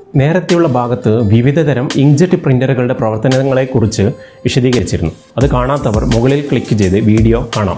നേരത്തെയുള്ള ഭാഗത്ത് വിവിധതരം ഇങ്ക്ജെറ്റ് പ്രിൻ്ററുകളുടെ പ്രവർത്തനങ്ങളെക്കുറിച്ച് വിശദീകരിച്ചിരുന്നു. അത് കാണാത്തവർ മുകളിൽ ക്ലിക്ക് ചെയ്ത് വീഡിയോ കാണാം.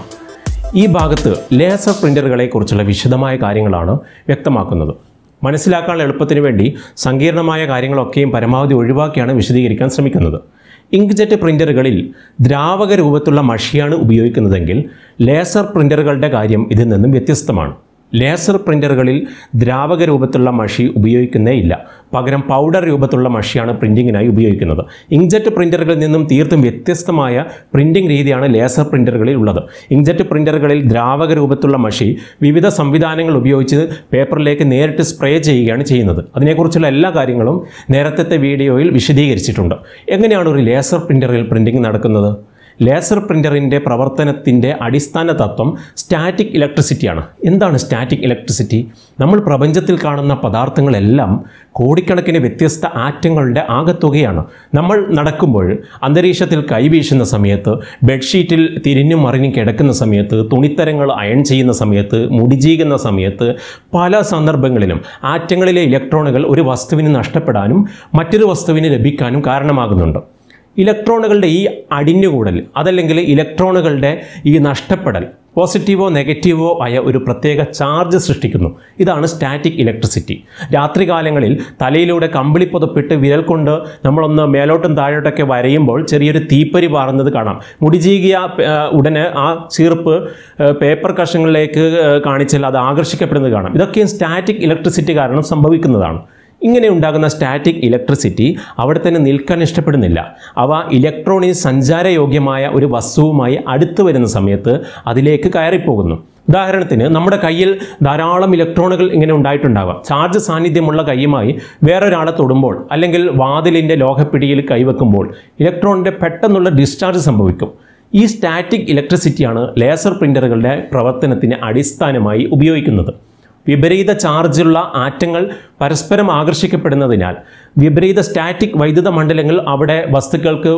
ഈ ഭാഗത്ത് ലേസർ പ്രിൻ്ററുകളെക്കുറിച്ചുള്ള വിശദമായ കാര്യങ്ങളാണ് വ്യക്തമാക്കുന്നത്. മനസ്സിലാക്കാനുള്ള എളുപ്പത്തിന് വേണ്ടി സങ്കീർണമായ കാര്യങ്ങളൊക്കെയും പരമാവധി ഒഴിവാക്കിയാണ് വിശദീകരിക്കാൻ ശ്രമിക്കുന്നത്. ഇങ്ക്ജെറ്റ് പ്രിൻ്ററുകളിൽ ദ്രാവക രൂപത്തിലുള്ള മഷിയാണ് ഉപയോഗിക്കുന്നതെങ്കിൽ ലേസർ പ്രിൻ്ററുകളുടെ കാര്യം ഇതിൽ നിന്നും വ്യത്യസ്തമാണ്. ലേസർ പ്രിൻ്ററുകളിൽ ദ്രാവക രൂപത്തിലുള്ള മഷി ഉപയോഗിക്കുന്നേയില്ല. പകരം പൗഡർ രൂപത്തിലുള്ള മഷിയാണ് പ്രിൻറ്റിങ്ങിനായി ഉപയോഗിക്കുന്നത്. ഇങ്ക്ജെറ്റ് പ്രിൻ്ററുകളിൽ നിന്നും തീർത്തും വ്യത്യസ്തമായ പ്രിൻറ്റിംഗ് രീതിയാണ് ലേസർ പ്രിൻ്ററുകളിൽ ഉള്ളത്. ഇങ്ക്ജെറ്റ് പ്രിൻ്ററുകളിൽ ദ്രാവക രൂപത്തിലുള്ള മഷി വിവിധ സംവിധാനങ്ങൾ ഉപയോഗിച്ച് പേപ്പറിലേക്ക് നേരിട്ട് സ്പ്രേ ചെയ്യുകയാണ് ചെയ്യുന്നത്. അതിനെക്കുറിച്ചുള്ള എല്ലാ കാര്യങ്ങളും നേരത്തെ വീഡിയോയിൽ വിശദീകരിച്ചിട്ടുണ്ട്. എങ്ങനെയാണ് ഒരു ലേസർ പ്രിൻ്ററിൽ പ്രിൻറ്റിംഗ് നടക്കുന്നത്? ലേസർ പ്രിൻ്ററിൻ്റെ പ്രവർത്തനത്തിൻ്റെ അടിസ്ഥാന തത്വം സ്റ്റാറ്റിക് ഇലക്ട്രിസിറ്റിയാണ്. എന്താണ് സ്റ്റാറ്റിക് ഇലക്ട്രിസിറ്റി? നമ്മൾ പ്രപഞ്ചത്തിൽ കാണുന്ന പദാർത്ഥങ്ങളെല്ലാം കോടിക്കണക്കിന് വ്യത്യസ്ത ആറ്റങ്ങളുടെ ആകത്തുകയാണ്. നമ്മൾ നടക്കുമ്പോൾ, അന്തരീക്ഷത്തിൽ കൈവീശുന്ന സമയത്ത്, ബെഡ്ഷീറ്റിൽ തിരിഞ്ഞും മറിഞ്ഞും കിടക്കുന്ന സമയത്ത്, തുണിത്തരങ്ങൾ അയൺ ചെയ്യുന്ന സമയത്ത്, മുടിചീകുന്ന സമയത്ത്, പല സന്ദർഭങ്ങളിലും ആറ്റങ്ങളിലെ ഇലക്ട്രോണുകൾ ഒരു വസ്തുവിന് നഷ്ടപ്പെടാനും മറ്റൊരു വസ്തുവിന് ലഭിക്കാനും കാരണമാകുന്നുണ്ട്. ഇലക്ട്രോണുകളുടെ ഈ അടിഞ്ഞുകൂടൽ, അതല്ലെങ്കിൽ ഇലക്ട്രോണുകളുടെ ഈ നഷ്ടപ്പെടൽ പോസിറ്റീവോ നെഗറ്റീവോ ആയ ഒരു പ്രത്യേക ചാർജ് സൃഷ്ടിക്കുന്നു. ഇതാണ് സ്റ്റാറ്റിക് ഇലക്ട്രിസിറ്റി. രാത്രികാലങ്ങളിൽ തലയിലൂടെ കമ്പിളി പുതപ്പിട്ട് വിരൽ കൊണ്ട് നമ്മളൊന്ന് മേലോട്ടും താഴോട്ടൊക്കെ വരയുമ്പോൾ ചെറിയൊരു തീപ്പരി പാറുന്നത് കാണാം. മുടിചീകിയ ഉടനെ ആ ചീർപ്പ് പേപ്പർ കഷങ്ങളിലേക്ക് കാണിച്ചാൽ അത് ആകർഷിക്കപ്പെടുന്നത് കാണാം. ഇതൊക്കെയും സ്റ്റാറ്റിക് ഇലക്ട്രിസിറ്റി കാരണം സംഭവിക്കുന്നതാണ്. ഇങ്ങനെ ഉണ്ടാകുന്ന സ്റ്റാറ്റിക് ഇലക്ട്രിസിറ്റി അവിടെ തന്നെ നിൽക്കാൻ ഇഷ്ടപ്പെടുന്നില്ല. അവ ഇലക്ട്രോണിന് സഞ്ചാരയോഗ്യമായ ഒരു വസ്തുവുമായി അടുത്ത് വരുന്ന സമയത്ത് അതിലേക്ക് കയറിപ്പോകുന്നു. ഉദാഹരണത്തിന്, നമ്മുടെ കയ്യിൽ ധാരാളം ഇലക്ട്രോണുകൾ ഇങ്ങനെ ഉണ്ടായിട്ടുണ്ടാവാം. ചാർജ് സാന്നിധ്യമുള്ള കൈയുമായി വേറൊരാളെ തൊടുമ്പോൾ, അല്ലെങ്കിൽ വാതിലിൻ്റെ ലോഹപ്പിടിയിൽ കൈവെക്കുമ്പോൾ ഇലക്ട്രോണിൻ്റെ പെട്ടെന്നുള്ള ഡിസ്ചാർജ് സംഭവിക്കും. ഈ സ്റ്റാറ്റിക് ഇലക്ട്രിസിറ്റിയാണ് ലേസർ പ്രിൻ്ററുകളുടെ പ്രവർത്തനത്തിന് അടിസ്ഥാനമായി ഉപയോഗിക്കുന്നത്. വിപരീത ചാർജുള്ള ആറ്റങ്ങൾ പരസ്പരം ആകർഷിക്കപ്പെടുന്നതിനാൽ വിപരീത സ്റ്റാറ്റിക് വൈദ്യുത മണ്ഡലങ്ങൾ അവിടെ വസ്തുക്കൾക്ക്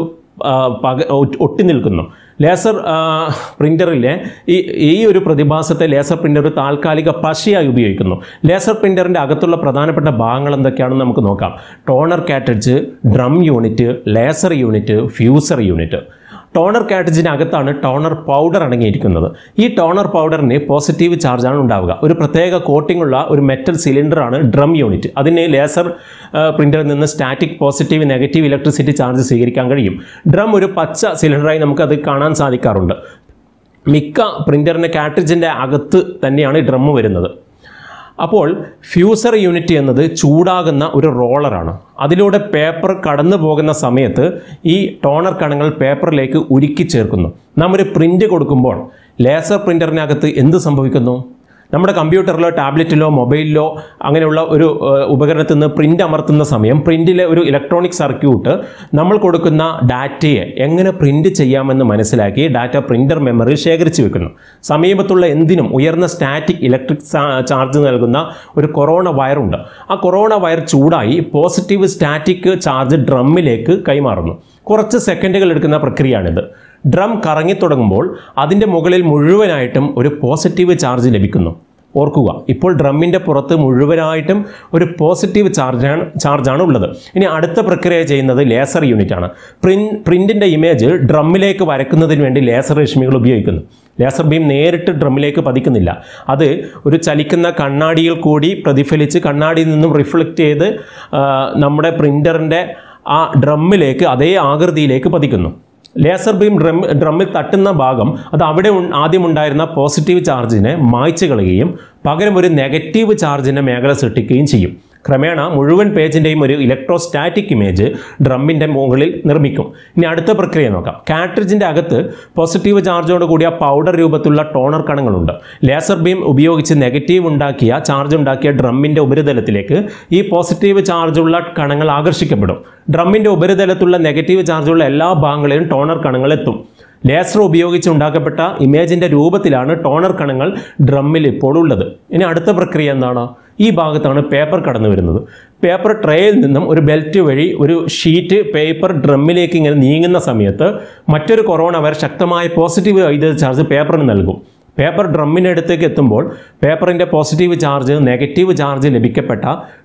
ഒട്ടി നിൽക്കുന്നു. ലേസർ പ്രിൻ്ററിലെ ഈ ഒരു പ്രതിഭാസത്തെ ലേസർ പ്രിൻ്റർ താൽക്കാലിക പശയായി ഉപയോഗിക്കുന്നു. ലേസർ പ്രിൻ്ററിൻ്റെ അകത്തുള്ള പ്രധാനപ്പെട്ട ഭാഗങ്ങൾ എന്തൊക്കെയാണെന്ന് നമുക്ക് നോക്കാം. Toner cartridge, drum unit, laser unit, fuser unit. Toner കാർട്രിഡ്ജിനകത്താണ് ടോണർ പൗഡർ അടങ്ങിയിരിക്കുന്നത്. ഈ ടോണർ പൗഡറിന് പോസിറ്റീവ് ചാർജാണ് ഉണ്ടാവുക. ഒരു പ്രത്യേക കോട്ടിംഗ് ഉള്ള ഒരു മെറ്റൽ സിലിണ്ടറാണ് ഡ്രം യൂണിറ്റ്. അതിന് ലേസർ പ്രിൻ്ററിൽ നിന്ന് static positive negative electricity charge സ്വീകരിക്കാൻ കഴിയും. ഡ്രം ഒരു പച്ച സിലിണ്ടറായി നമുക്കത് കാണാൻ സാധിക്കാറുണ്ട്. മിക്ക പ്രിൻ്ററിൻ്റെ കാർട്രിഡ്ജിൻ്റെ അകത്ത് തന്നെയാണ് ഈ ഡ്രം വരുന്നത്. അപ്പോൾ ഫ്യൂസർ യൂണിറ്റ് എന്നത് ചൂടാകുന്ന ഒരു റോളറാണ്. അതിലൂടെ പേപ്പർ കടന്നു പോകുന്ന സമയത്ത് ഈ ടോണർ കണങ്ങൾ പേപ്പറിലേക്ക് ഉരുക്കി ചേർക്കുന്നു. നാം ഒരു പ്രിൻ്റ് കൊടുക്കുമ്പോൾ ലേസർ പ്രിൻ്ററിനകത്ത് എന്ത് സംഭവിക്കുന്നു? നമ്മുടെ കമ്പ്യൂട്ടറിലോ ടാബ്ലറ്റിലോ മൊബൈലിലോ അങ്ങനെയുള്ള ഒരു ഉപകരണത്തിൽ നിന്ന് പ്രിൻ്റ് അമർത്തുന്ന സമയം പ്രിൻ്റിലെ ഒരു ഇലക്ട്രോണിക് സർക്യൂട്ട് നമ്മൾ കൊടുക്കുന്ന ഡാറ്റയെ എങ്ങനെ പ്രിൻ്റ് ചെയ്യാമെന്ന് മനസ്സിലാക്കി ഡാറ്റ പ്രിൻ്റർ മെമ്മറിയിൽ ശേഖരിച്ചു വെക്കുന്നു. സമീപത്തുള്ള എന്തിനും ഉയർന്ന സ്റ്റാറ്റിക് ഇലക്ട്രിക് ചാർജ് നൽകുന്ന ഒരു കൊറോണ വയറുണ്ട്. ആ കൊറോണ വയർ ചൂടായി പോസിറ്റീവ് സ്റ്റാറ്റിക് ചാർജ് ഡ്രമ്മിലേക്ക് കൈമാറുന്നു. കുറച്ച് സെക്കൻഡുകൾ എടുക്കുന്ന പ്രക്രിയയാണിത്. ഡ്രം കറങ്ങിത്തുടങ്ങുമ്പോൾ അതിൻ്റെ മുകളിൽ മുഴുവനായിട്ടും ഒരു പോസിറ്റീവ് ചാർജ് ലഭിക്കുന്നു. ഓർക്കുക, ഇപ്പോൾ ഡ്രമ്മിൻ്റെ പുറത്ത് മുഴുവനായിട്ടും ഒരു പോസിറ്റീവ് ചാർജാണ് ഉള്ളത്. ഇനി അടുത്ത പ്രക്രിയ ചെയ്യുന്നത് ലേസർ യൂണിറ്റാണ്. പ്രിൻറ്റിൻ്റെ ഇമേജ് ഡ്രമ്മിലേക്ക് വരയ്ക്കുന്നതിന് വേണ്ടി ലേസർ രശ്മികൾ ഉപയോഗിക്കുന്നു. ലേസർ ബീം നേരിട്ട് ഡ്രമ്മിലേക്ക് പതിക്കുന്നില്ല. അത് ഒരു ചലിക്കുന്ന കണ്ണാടിയിൽ കൂടി പ്രതിഫലിച്ച് കണ്ണാടിയിൽ നിന്നും റിഫ്ലക്റ്റ് ചെയ്ത് നമ്മുടെ പ്രിൻ്ററിൻ്റെ ആ ഡ്രമ്മിലേക്ക് അതേ ആകൃതിയിലേക്ക് പതിക്കുന്നു. ലേസർ ബീം ഡ്രമ്മിൽ തട്ടുന്ന ഭാഗം അത് അവിടെ ആദ്യം ഉണ്ടായിരുന്ന പോസിറ്റീവ് ചാർജിനെ മായ്ച്ചു കളയുകയും പകരം ഒരു നെഗറ്റീവ് ചാർജിൻ്റെ മേഖല സൃഷ്ടിക്കുകയും ചെയ്യും. ക്രമേണ മുഴുവൻ പേജിൻ്റെയും ഒരു ഇലക്ട്രോസ്റ്റാറ്റിക് ഇമേജ് ഡ്രമ്മിൻ്റെ മുകളിൽ നിർമ്മിക്കും. ഇനി അടുത്ത പ്രക്രിയ നോക്കാം. കാർട്രിഡ്ജിൻ്റെ അകത്ത് പോസിറ്റീവ് ചാർജോട് കൂടിയ പൗഡർ രൂപത്തിലുള്ള ടോണർ കണങ്ങളുണ്ട്. ലേസർ ബീം ഉപയോഗിച്ച് നെഗറ്റീവ് ചാർജ് ഉണ്ടാക്കിയ ഡ്രമ്മിൻ്റെ ഉപരിതലത്തിലേക്ക് ഈ പോസിറ്റീവ് ചാർജുള്ള കണങ്ങൾ ആകർഷിക്കപ്പെടും. ഡ്രമ്മിൻ്റെ ഉപരിതലത്തുള്ള നെഗറ്റീവ് ചാർജുള്ള എല്ലാ ഭാഗങ്ങളിലും ടോണർ കണങ്ങൾ എത്തും. ലേസർ ഉപയോഗിച്ച് ഉണ്ടാക്കപ്പെട്ട ഇമേജിൻ്റെ രൂപത്തിലാണ് ടോണർ കണങ്ങൾ ഡ്രമ്മിൽ ഇപ്പോൾ ഉള്ളത്. ഇനി അടുത്ത പ്രക്രിയ എന്താണ്? ഈ ഭാഗത്താണ് പേപ്പർ കടന്നു വരുന്നത്. പേപ്പർ ട്രേയിൽ നിന്നും ഒരു ബെൽറ്റ് വഴി ഒരു ഷീറ്റ് പേപ്പർ ഡ്രമ്മിലേക്ക് ഇങ്ങനെ നീങ്ങുന്ന സമയത്ത് മറ്റൊരു കൊറോണ വയർ ശക്തമായ പോസിറ്റീവ് വൈദ്യുത ചാർജ് പേപ്പറിന് നൽകും. പേപ്പർ ഡ്രമ്മിനടുത്തേക്ക് എത്തുമ്പോൾ പേപ്പറിൻ്റെ പോസിറ്റീവ് ചാർജ് നെഗറ്റീവ് ചാർജ് ലഭിക്കപ്പെട്ട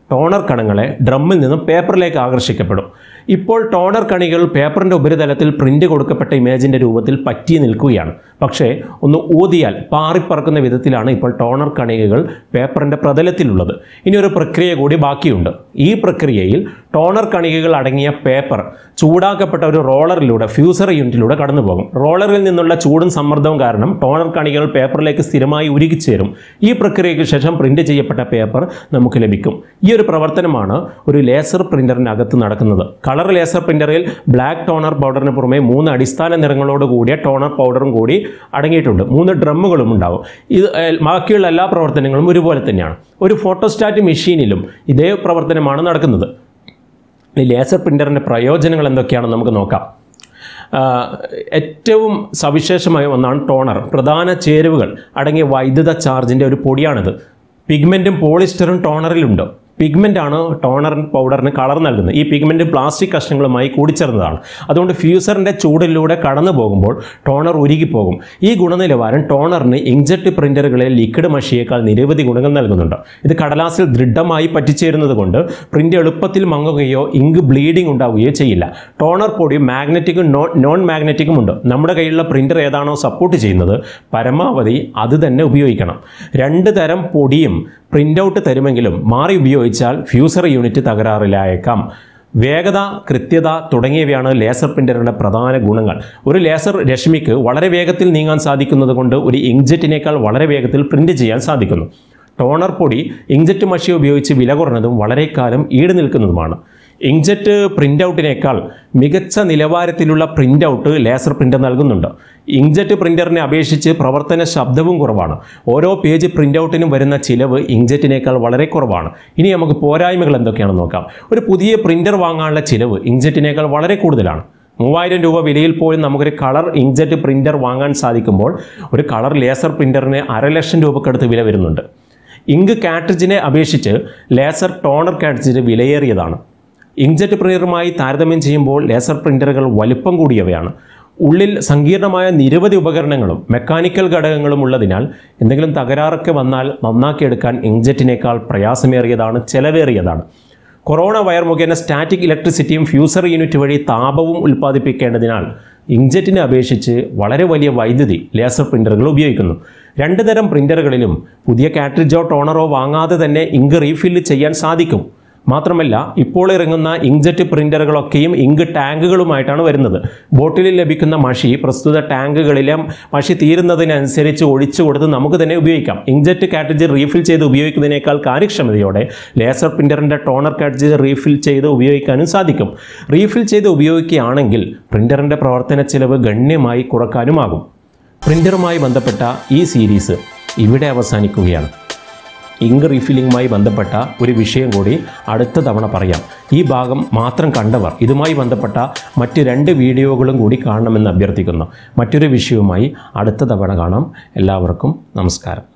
ടോണർ കണങ്ങളെ ഡ്രമ്മിൽ നിന്നും പേപ്പറിലേക്ക് ആകർഷിക്കപ്പെടും. ഇപ്പോൾ ടോണർ കണികൾ പേപ്പറിൻ്റെ ഉപരിതലത്തിൽ പ്രിൻ്റ് കൊടുക്കപ്പെട്ട ഇമേജിൻ്റെ രൂപത്തിൽ പറ്റി നിൽക്കുകയാണ്. പക്ഷേ ഒന്ന് ഊതിയാൽ പാറിപ്പറക്കുന്ന വിധത്തിലാണ് ഇപ്പോൾ ടോണർ കണികകൾ പേപ്പറിൻ്റെ പ്രതലത്തിലുള്ളത്. ഇനി ഒരു പ്രക്രിയ കൂടി ബാക്കിയുണ്ട്. ഈ പ്രക്രിയയിൽ ടോണർ കണികകൾ അടങ്ങിയ പേപ്പർ ചൂടാക്കപ്പെട്ട ഒരു റോളറിലൂടെ ഫ്യൂസർ യൂണിറ്റിലൂടെ കടന്നു പോകും. റോളറിൽ നിന്നുള്ള ചൂടും സമ്മർദ്ദവും കാരണം ടോണർ കണികൾ പേപ്പറിലേക്ക് സ്ഥിരമായി ഉരുകിച്ചേരും. ഈ പ്രക്രിയയ്ക്ക് ശേഷം പ്രിൻ്റ് ചെയ്യപ്പെട്ട പേപ്പർ നമുക്ക് ലഭിക്കും. ഈ ഒരു പ്രവർത്തനമാണ് ഒരു ലേസർ പ്രിൻ്ററിനകത്ത് നടക്കുന്നത്. കളർ ലേസർ പ്രിൻ്ററിൽ ബ്ലാക്ക് ടോണർ പൗഡറിന് പുറമെ 3 അടിസ്ഥാന നിറങ്ങളോട് കൂടിയ ടോണർ പൗഡറും കൂടി അടങ്ങിയിട്ടുണ്ട്. 3 ഡ്രമ്മുകളും ഉണ്ടാവും. ഇത് ബാക്കിയുള്ള എല്ലാ പ്രവർത്തനങ്ങളും ഒരുപോലെ തന്നെയാണ്. ഒരു ഫോട്ടോസ്റ്റാറ്റ് മെഷീനിലും ഇതേ പ്രവർത്തനമാണ് നടക്കുന്നത്. ഈ ലേസർ പ്രിൻ്ററിൻ്റെ പ്രയോജനങ്ങൾ എന്തൊക്കെയാണെന്ന് നമുക്ക് നോക്കാം. ഏറ്റവും സവിശേഷമായ ഒന്നാണ് ടോണർ. പ്രധാന ചേരുവകൾ അടങ്ങിയ വൈദ്യുത ചാർജിൻ്റെ ഒരു പൊടിയാണിത്. പിഗ്മെൻറ്റും പോളിസ്റ്ററും ടോണറിലുണ്ട്. പിഗ്മെൻ്റാണ് ടോണർ പൗഡറിന് കളർ നൽകുന്നത്. ഈ പിഗ്മെൻറ്റ് പ്ലാസ്റ്റിക് കഷ്ണങ്ങളുമായി കൂടിച്ചേർന്നതാണ്. അതുകൊണ്ട് ഫ്യൂസറിൻ്റെ ചൂടിലൂടെ കടന്നു പോകുമ്പോൾ ടോണർ ഉരുകിപ്പോകും. ഈ ഗുണനിലവാരം ടോണറിന് ഇങ്ക്ജെറ്റ് പ്രിൻ്ററുകളിലെ ലിക്വിഡ് മഷിയേക്കാൾ നിരവധി ഗുണങ്ങൾ നൽകുന്നുണ്ട്. ഇത് കടലാസിൽ ദൃഢമായി പറ്റിച്ചേരുന്നത് കൊണ്ട് പ്രിൻ്റ് എളുപ്പത്തിൽ മങ്ങുകയോ ഇങ്ക് ബ്ലീഡിംഗ് ഉണ്ടാവുകയോ ചെയ്യില്ല. ടോണർ പൊടി മാഗ്നറ്റിക്കും നോൺ മാഗ്നറ്റിക്കും ഉണ്ട്. നമ്മുടെ കയ്യിലുള്ള പ്രിൻ്റർ ഏതാണോ സപ്പോർട്ട് ചെയ്യുന്നത് പരമാവധി അത് തന്നെ ഉപയോഗിക്കണം. 2 തരം പൊടിയും പ്രിൻ്റ് ഔട്ട് തരുമെങ്കിലും മാറി ഉപയോഗിച്ചാൽ ഫ്യൂസർ യൂണിറ്റ് തകരാറിലായേക്കാം. വേഗത, കൃത്യത തുടങ്ങിയവയാണ് ലേസർ പ്രിൻ്ററിൻ്റെ പ്രധാന ഗുണങ്ങൾ. ഒരു ലേസർ രശ്മിക്ക് വളരെ വേഗത്തിൽ നീങ്ങാൻ സാധിക്കുന്നത് കൊണ്ട് ഒരു ഇങ്ക്ജെറ്റിനേക്കാൾ വളരെ വേഗത്തിൽ പ്രിൻ്റ് ചെയ്യാൻ സാധിക്കുന്നു. ടോണർ പൊടി ഇങ്ക്ജെറ്റ് മഷി ഉപയോഗിച്ച് വില കുറഞ്ഞതും വളരെ കാലം ഈട് നിൽക്കുന്നതുമാണ്. ഇങ്ക്ജെറ്റ് പ്രിൻ്റ് ഔട്ടിനേക്കാൾ മികച്ച നിലവാരത്തിലുള്ള പ്രിൻ്റ് ഔട്ട് ലേസർ പ്രിൻ്റർ നൽകുന്നുണ്ട്. ഇങ്ക്ജെറ്റ് പ്രിൻ്ററിനെ അപേക്ഷിച്ച് പ്രവർത്തന ശബ്ദവും കുറവാണ്. ഓരോ പേജ് പ്രിൻ്റ് ഔട്ടിനും വരുന്ന ചിലവ് ഇങ്ക്ജെറ്റിനേക്കാൾ വളരെ കുറവാണ്. ഇനി നമുക്ക് പോരായ്മകൾ എന്തൊക്കെയാണെന്ന് നോക്കാം. ഒരു പുതിയ പ്രിൻ്റർ വാങ്ങാനുള്ള ചിലവ് ഇങ്ക്ജെറ്റിനേക്കാൾ വളരെ കൂടുതലാണ്. 3000 രൂപ വിലയിൽ പോലും നമുക്കൊരു കളർ ഇങ്ക്ജെറ്റ് പ്രിൻ്റർ വാങ്ങാൻ സാധിക്കുമ്പോൾ ഒരു കളർ ലേസർ പ്രിൻ്ററിന് 5,00,000 രൂപക്കടുത്ത് വില വരുന്നുണ്ട്. ഇങ്ക് കാട്രിഡ്ജിനെ അപേക്ഷിച്ച് ലേസർ ടോണർ കാട്രിഡ്ജ് വിലയേറിയതാണ്. ഇങ്ക്ജെറ്റ് പ്രിൻ്ററുമായി താരതമ്യം ചെയ്യുമ്പോൾ ലേസർ പ്രിൻ്ററുകൾ വലുപ്പം കൂടിയവയാണ്. ഉള്ളിൽ സങ്കീർണമായ നിരവധി ഉപകരണങ്ങളും മെക്കാനിക്കൽ ഘടകങ്ങളും ഉള്ളതിനാൽ എന്തെങ്കിലും തകരാറൊക്കെ വന്നാൽ നന്നാക്കിയെടുക്കാൻ ഇങ്ക്ജെറ്റിനേക്കാൾ പ്രയാസമേറിയതാണ്, ചെലവേറിയതാണ്. കൊറോണ വയർ മുഖേന സ്റ്റാറ്റിക് ഇലക്ട്രിസിറ്റിയും ഫ്യൂസർ യൂണിറ്റ് വഴി താപവും ഉൽപ്പാദിപ്പിക്കേണ്ടതിനാൽ ഇങ്ക്ജെറ്റിനെ അപേക്ഷിച്ച് വളരെ വലിയ വൈദ്യുതി ലേസർ പ്രിൻ്ററുകൾ ഉപയോഗിക്കുന്നു. 2 തരം പ്രിൻ്ററുകളിലും പുതിയ കാട്രിഡ്ജോ ടോണറോ വാങ്ങാതെ തന്നെ ഇങ്ക് റീഫില്ല് ചെയ്യാൻ സാധിക്കും. മാത്രമല്ല ഇപ്പോൾ ഇറങ്ങുന്ന ഇങ്ക്ജെറ്റ് പ്രിൻ്ററുകളൊക്കെയും ഇങ്ക് ടാങ്കുകളുമായിട്ടാണ് വരുന്നത്. ബോട്ടിലിൽ ലഭിക്കുന്ന മഷി പ്രസ്തുത ടാങ്കുകളിലെ മഷി തീരുന്നതിനനുസരിച്ച് ഒഴിച്ചു കൊടുത്ത് നമുക്ക് തന്നെ ഉപയോഗിക്കാം. ഇങ്ക്ജെറ്റ് കാട്രിഡ്ജ് റീഫിൽ ചെയ്ത് ഉപയോഗിക്കുന്നതിനേക്കാൾ കാര്യക്ഷമതയോടെ ലേസർ പ്രിൻ്ററിൻ്റെ ടോണർ കാട്രിഡ്ജ് റീഫിൽ ചെയ്ത് ഉപയോഗിക്കാനും സാധിക്കും. റീഫിൽ ചെയ്ത് ഉപയോഗിക്കുകയാണെങ്കിൽ പ്രിൻ്ററിൻ്റെ പ്രവർത്തന ചെലവ് ഗണ്യമായി കുറക്കാനുമാകും. പ്രിൻ്ററുമായി ബന്ധപ്പെട്ട ഈ സീരീസ് ഇവിടെ അവസാനിക്കുകയാണ്. ഇങ്ക് റീഫില്ലിങ്ങുമായി ബന്ധപ്പെട്ട ഒരു വിഷയം കൂടി അടുത്ത തവണ പറയാം. ഈ ഭാഗം മാത്രം കണ്ടവർ ഇതുമായി ബന്ധപ്പെട്ട മറ്റ് 2 വീഡിയോകളും കൂടി കാണണമെന്ന് അഭ്യർത്ഥിക്കുന്നു. മറ്റൊരു വിഷയവുമായി അടുത്ത തവണ കാണാം. എല്ലാവർക്കും നമസ്കാരം.